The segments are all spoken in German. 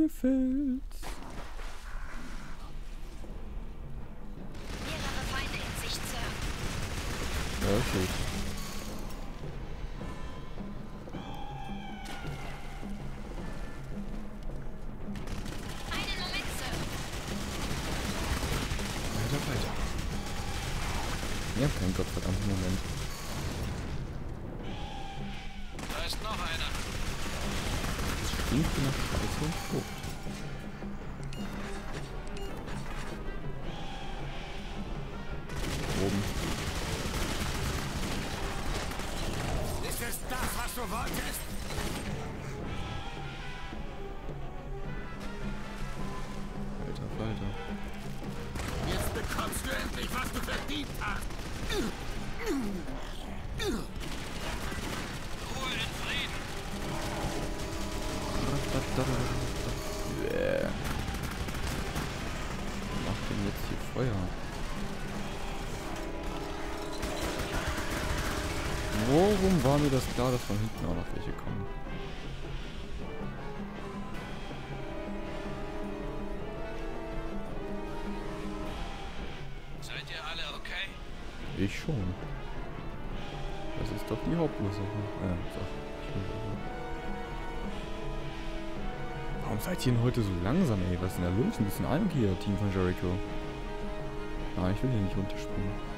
Mir gefällt's. Mehrere Feinde in Sicht, Sir. Ja, gut. Einen Moment, Sir. Weiter. Ich hab keinen gottverdammten Moment. Da ist noch einer. Das stinkt nach Scheiße und Frucht. Oben. Ist es das, was du wolltest? Alter Falter. Jetzt bekommst du endlich, was du verdient hast. Ruhe in Frieden. Wer macht denn jetzt hier Feuer? Warum war mir das klar, dass von hinten auch noch welche kommen? Seid ihr alle okay? Ich schon. Das ist doch die Hauptursache. So. Warum seid ihr denn heute so langsam, ey? Was ist denn da los? Ein bisschen Eindruck hier, Team von Jericho. Ah, ich will hier nicht runterspringen.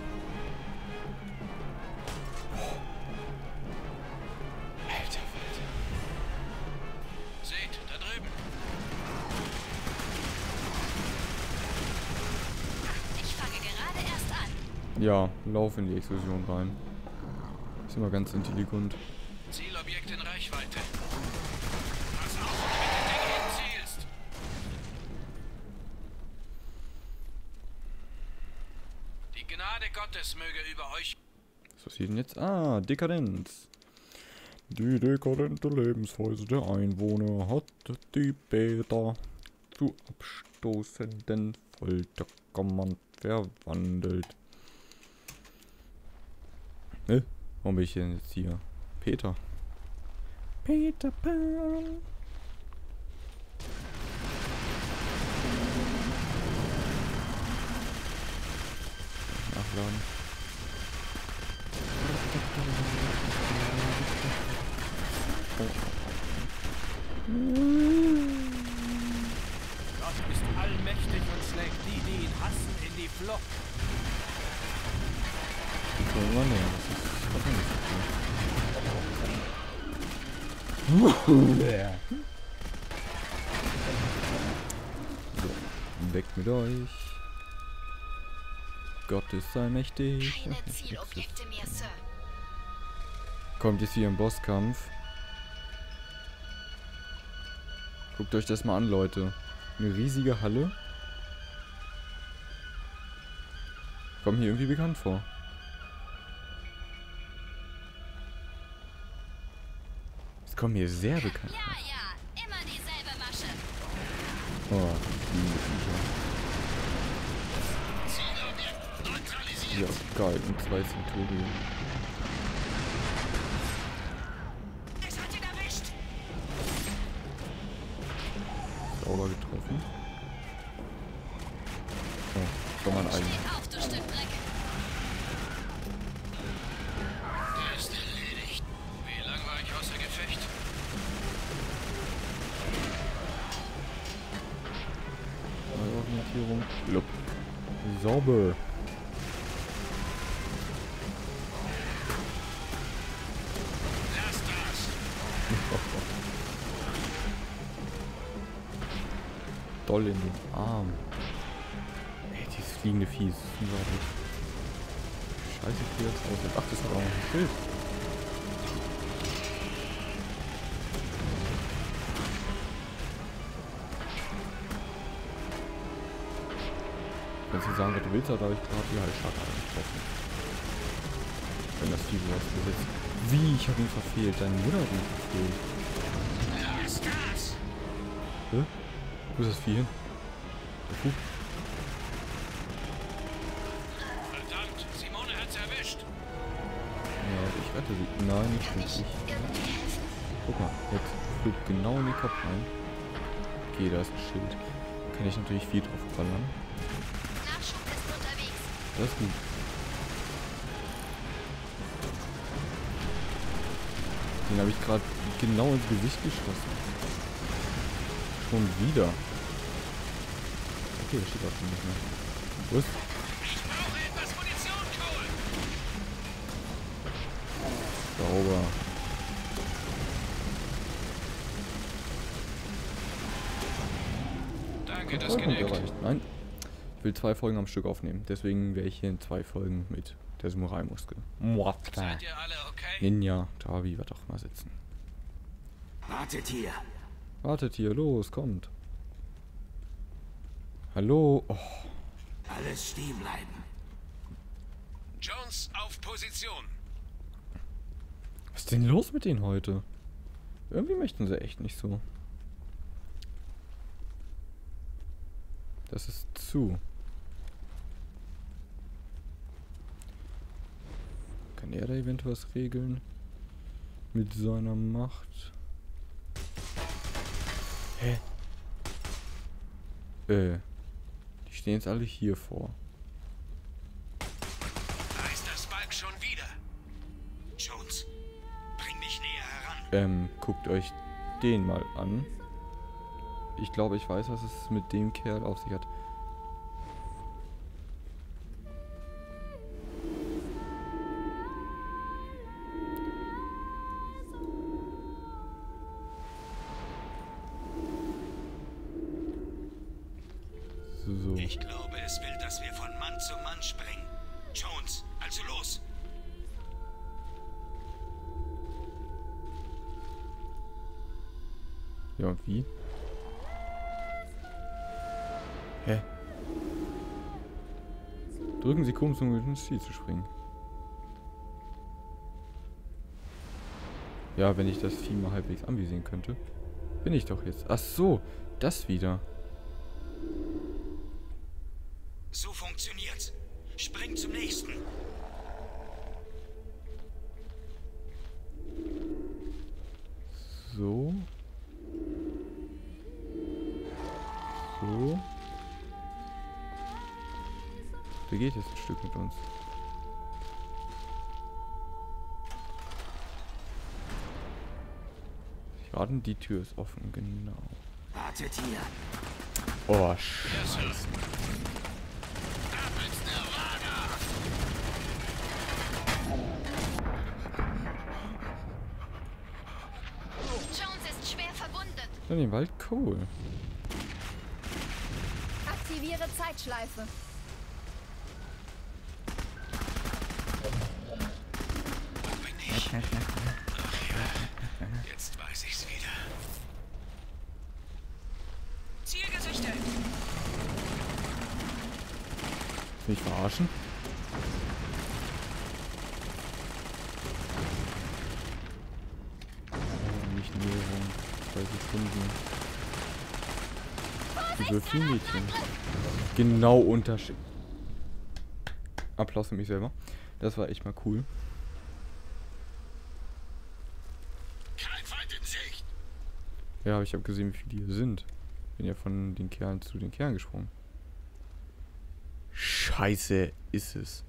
Alter Falter. Seht, da drüben. Ich fange gerade erst an. Ja, lauf in die Explosion rein. Ist immer ganz intelligent. Zielobjekt in Reichweite. Pass auf, wo du mit dem Ding hinzielst. Die Gnade Gottes möge über euch. Was passiert denn jetzt? Ah, Dekadenz. Die dekadente Lebensweise der Einwohner hat die Beta zu abstoßenden Folterkammern verwandelt. Warum bin ich denn jetzt hier? Peter. Peter Pan. Nachladen. Gott ist allmächtig und schlägt die, die ihn hassen, in die Flucht. Guck mal näher, das ist doch nicht so. So, weg mit euch. Gott ist allmächtig. Keine Zielobjekte mehr, Sir. Kommt jetzt hier im Bosskampf. Guckt euch das mal an, Leute. Eine riesige Halle. Kommt mir irgendwie bekannt vor. Es kommt mir sehr bekannt vor. Ja, immer dieselbe Masche. Oh, liebe Zielobjekt neutralisiert. Viecher. Ja, geil. Und 2 Centurien. Es hat ihn erwischt. Sauber getroffen. Oh, schon mal ein eigenes. Steh auf, du Stück Dreck. Der ist erledigt. Wie lang war ich außer Gefecht? Neue Orientierung. Lupp. Sauber. Lass das. Doll in den Arm. Ey, dieses fliegende Vieh ist unglaublich. Scheiße, wie das aussieht. Ach, das hat auch noch ein Schild. Kannst du sagen, was du willst, aber da habe ich gerade die Heilscharge getroffen. Wenn das Vieh was besitzt. Wie? Ich habe ihn verfehlt. Deine Mutter hat ihn verfehlt. Lass das. Hä? Wo ist das Vieh hin? Der Kuh? Verdammt, Simone hat's erwischt. Ja, ich rette sie. Nein, nicht Kann ich richtig. irgendwie helfen? Guck mal, jetzt flog genau in den Kopf rein. Okay, da ist ein Schild. Kann ich natürlich viel drauf ballern. Nachschub ist unterwegs. Das ist gut. Den habe ich gerade genau ins Gesicht geschossen. Schon wieder. Okay, das steht auch schon nicht mehr. Wo ist? Ich brauche etwas Munition, Cole. Sauber. Danke, das Vollpunkt genügt. erreicht. Nein. Ich will 2 Folgen am Stück aufnehmen. Deswegen wäre ich hier in 2 Folgen mit der Samurai-Muskel. Seid ihr alle okay? Ninja, Tabi, was auch mal sitzen. Wartet hier. Wartet hier, los, kommt. Hallo. Oh, Alles stehen bleiben. Jones auf Position. was ist denn los mit denen heute? Irgendwie möchten sie echt nicht so. Das ist zu. Kann er da eventuell was regeln? Mit seiner Macht? Hä? Die stehen jetzt alle hier vor. Da ist das Balk schon wieder. Jones, bring mich näher heran. Guckt euch den mal an. Ich glaube, ich weiß, was es mit dem Kerl auf sich hat. So. Ich glaube, es will, dass wir von Mann zu Mann springen. Jones, also los. Ja, und wie? Hä? Drücken Sie Kums, um ins Ziel zu springen. Ja, wenn ich das Vieh mal halbwegs anvisieren könnte. Bin ich doch jetzt. Ach so, das wieder. So funktioniert's. Spring zum nächsten. So. So. Der geht jetzt ein Stück mit uns. Warten, die Tür ist offen, genau. Wartet hier. Oh, Scheiße. Jones ist schwer verwundet. Dann den Wald, cool. Aktiviere Zeitschleife. Bin ich. Ach ja, jetzt weiß ich's wieder. Ziel gesichtet. Will ich verarschen? Nicht Näherung. 2 Sekunden. Diese vielen Mädchen. Genau Unterschied. Applaus für mich selber. Das war echt mal cool. Kein Feind in Sicht. Ja, ich habe gesehen, wie viele die hier sind. Bin ja von den Kerlen zu den Kerlen gesprungen. Scheiße, ist es.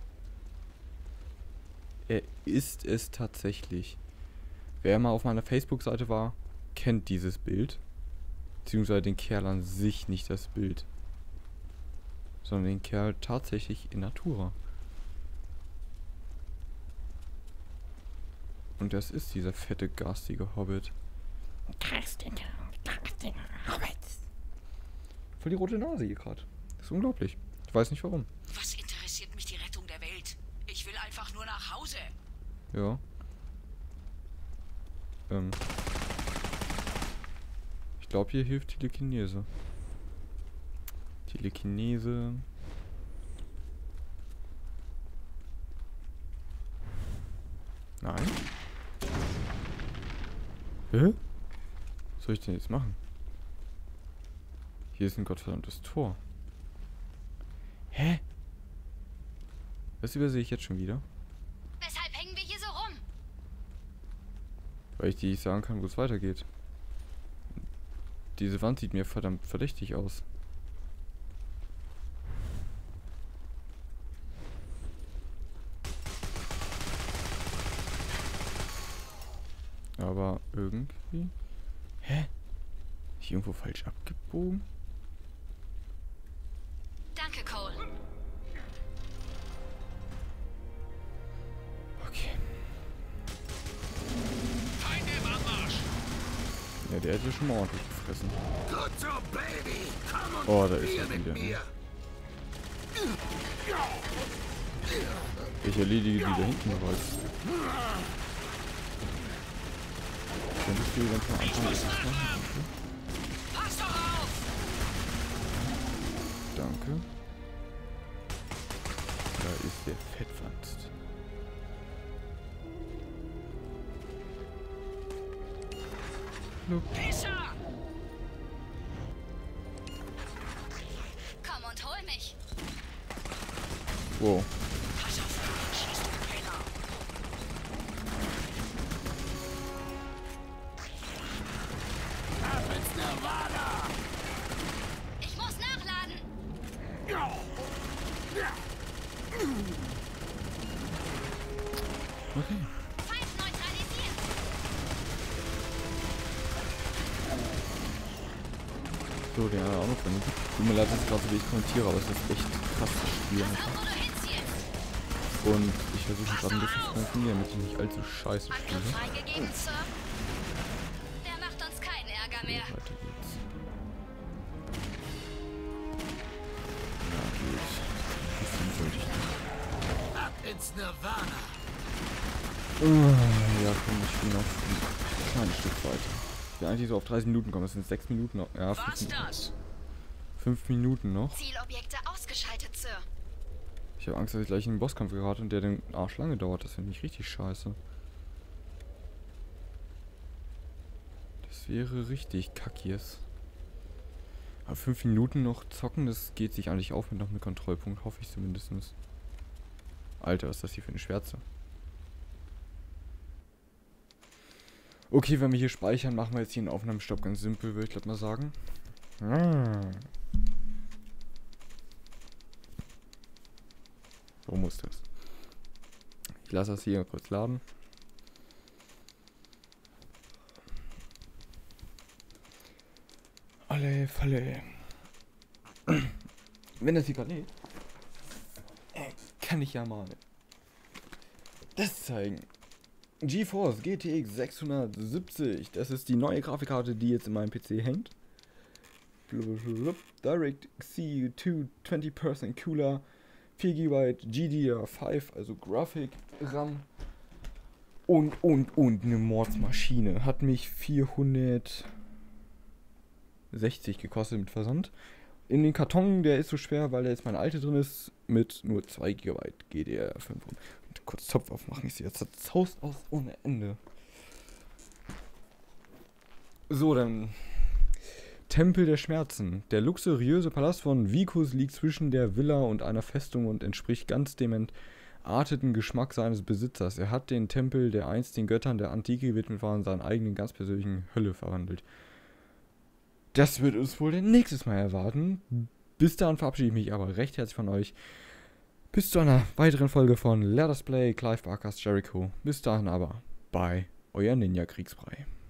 Er ist es tatsächlich. Wer mal auf meiner Facebook-Seite war, kennt dieses Bild. Beziehungsweise den Kerl an sich, nicht das Bild. Sondern den Kerl tatsächlich in Natura. Und das ist dieser fette, garstige Hobbit. Voll die rote Nase hier gerade. Das ist unglaublich. Ich weiß nicht warum. Was interessiert mich die Rettung der Welt? Ich will einfach nur nach Hause. Ja. Ich glaube, hier hilft Telekinese. Telekinese. Nein. Hä? Was soll ich denn jetzt machen? Hier ist ein gottverdammtes Tor. Hä? Das übersehe ich jetzt schon wieder. Weshalb hängen wir hier so rum? Weil ich dir nicht sagen kann, wo es weitergeht. Diese Wand sieht mir verdammt verdächtig aus. Aber irgendwie... Hä? Ist ich irgendwo falsch abgebogen? Danke, Cole. Okay. Feinde im Anmarsch. Ja, der hätte schon mal ordentlich gefressen. Gut so, Baby. Komm und Oh, da ist spiel er mit wieder. mir. Ich erledige die da hinten bereits. Könntest du dann mal anfangen, etwas machen? Pass doch auf! Danke. Da ist der Fettwanst. Pisser! Komm und hol mich. Wow. Pass auf, schieß, du Penner! Ab ins Nirvana. Ich muss nachladen. Okay. Feind neutralisiert. So, den hat er auch noch drin. Tut mir leid, dass ich gerade so wie ich kommentiere, aber es ist echt krass das Spiel Pass auf, einfach. wo du hinziehst. Und ich versuche gerade ein bisschen zu kontrollieren, damit ich nicht allzu scheiße Angriff spiele. freigegeben, Sir. Der macht uns keinen Ärger mehr. Weiter geht's. Ja, gut. Bisschen sollte ich nicht. Ab ins Nirvana. Ja, komm, ich spiele noch ein kleines Stück weiter. Ich will eigentlich so auf 30 Minuten kommen. Das sind 6 Minuten noch. Ja, 5 Was Minuten. das? 5 Minuten noch. Zielobjekte ausgeschaltet, Sir. Ich habe Angst, dass ich gleich in den Bosskampf gerate und der den Arsch lange dauert. Das finde ich richtig scheiße. Das wäre richtig kackies. Aber 5 Minuten noch zocken, das geht sich eigentlich auf mit noch einem Kontrollpunkt, hoffe ich zumindest. Alter, was ist das hier für eine Schwärze? Okay, wenn wir hier speichern, machen wir jetzt hier einen Aufnahmestopp. Ganz simpel, würde ich glaube mal sagen. So muss das. Ich lasse das hier kurz laden. Alle Falle. Wenn das hier gerade lädt, kann ich ja mal das zeigen. GeForce GTX 670. Das ist die neue Grafikkarte, die jetzt in meinem PC hängt. DirectX 20% cooler. 4 GB GDDR5, also Graphic RAM. Und eine Mordsmaschine. Hat mich 460 gekostet mit Versand. In den Karton, der ist so schwer, weil da jetzt meine alte drin ist, mit nur 2 GB GDDR5. Und kurz Topf aufmachen, ich sehe jetzt das Haus aus ohne Ende. So, dann Tempel der Schmerzen. Der luxuriöse Palast von Vicus liegt zwischen der Villa und einer Festung und entspricht ganz dem entarteten Geschmack seines Besitzers. Er hat den Tempel, der einst den Göttern der Antike gewidmet war, in seinen eigenen ganz persönlichen Hölle verwandelt. Das wird uns wohl nächstes Mal erwarten. Bis dahin verabschiede ich mich aber recht herzlich von euch. Bis zu einer weiteren Folge von Let Us Play Clive Barker's Jericho. Bis dahin aber, bye, euer Ninja Kriegsbrei.